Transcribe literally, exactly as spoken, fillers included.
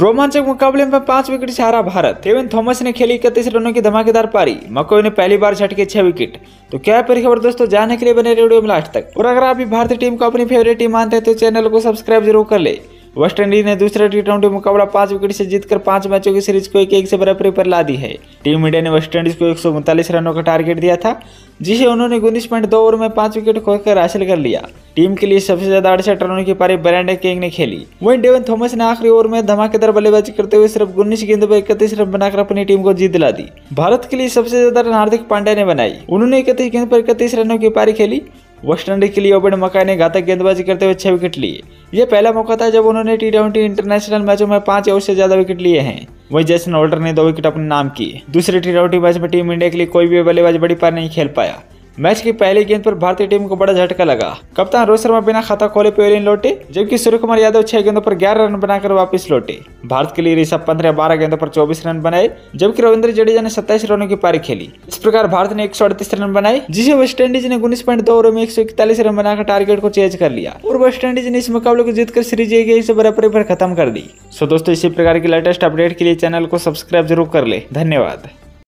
रोमांचक मुकाबले में पांच विकेट से हारा भारत। केविन थॉमस ने खेली इकतीस रनों की धमाकेदार पारी। मकोई ने पहली बार झटके छह विकेट। तो क्या है पूरी खबर दोस्तों, जानने के लिए बने वीडियो में लास्ट तक। और अगर आप भी भारतीय टीम को अपनी फेवरेट टीम मानते हैं तो चैनल को सब्सक्राइब जरूर कर ले। वेस्ट इंडीज ने दूसरा टी ट्वेंटी मुकाबला पांच विकेट से जीतकर पांच मैचों की सीरीज को एक एक से बराबरी पर ला दी है। टीम इंडिया ने वेस्ट इंडीज को एक सौ उनतालीस रनों का टारगेट दिया था, जिसे उन्होंने उन्नीस पॉइंट दो ओवर में पांच विकेट खोकर हासिल कर लिया। टीम के लिए सबसे ज्यादा अड़सठ रनों की पारी ब्रैंडन किंग ने खेली। वहीं डेवन थॉमस ने आखिरी ओवर में धमाकेदार बल्लेबाजी करते हुए सिर्फ उन्नीस गेंदों पर इकतीस रन बनाकर अपनी टीम को जीत दिला दी। भारत के लिए सबसे ज्यादा रन हार्दिक पांड्या ने बनाई। उन्होंने इकतीस गेंद पर इकतीस रनों की पारी खेली। वेस्ट इंडीज के लिए ओबेड मकाई ने घातक गेंदबाजी करते हुए छह विकेट लिए। यह पहला मौका था जब उन्होंने टी ट्वेंटी इंटरनेशनल मैचों में पांच या उससे ज्यादा विकेट लिए हैं। वहीं जेसन होल्डर ने दो विकेट अपने नाम किए। दूसरे टी ट्वेंटी मैच में टीम इंडिया के लिए कोई भी बल्लेबाज बड़ी पारी नहीं खेल पाया। मैच की पहली गेंद पर भारतीय टीम को बड़ा झटका लगा। कप्तान रोहित शर्मा बिना खाता खोले पेविलियन लौटे, जबकि सूर्य कुमार यादव छह गेंदों पर ग्यारह रन बनाकर वापस लौटे। भारत के लिए ऋषभ पंत ने बारह गेंदों पर चौबीस रन बनाए, जबकि रविंद्र जडेजा ने सत्ताईस रनों की पारी खेली। इस प्रकार भारत ने एक सौ अड़तीस रन बनाए, जिसे वेस्ट इंडीज ने उन्नीस पॉइंट दो ओवर में एक सौ इकतालीस रन बनाकर टारगेट को चेज कर लिया। और वेस्ट इंडीज ने इस मुकाबले को जीतकर सीरीज एक एक से बराबरी पर खत्म कर दी। सो दोस्तों, इसी प्रकार की लेटेस्ट अपडेट के लिए चैनल को सब्सक्राइब जरूर कर ले। धन्यवाद।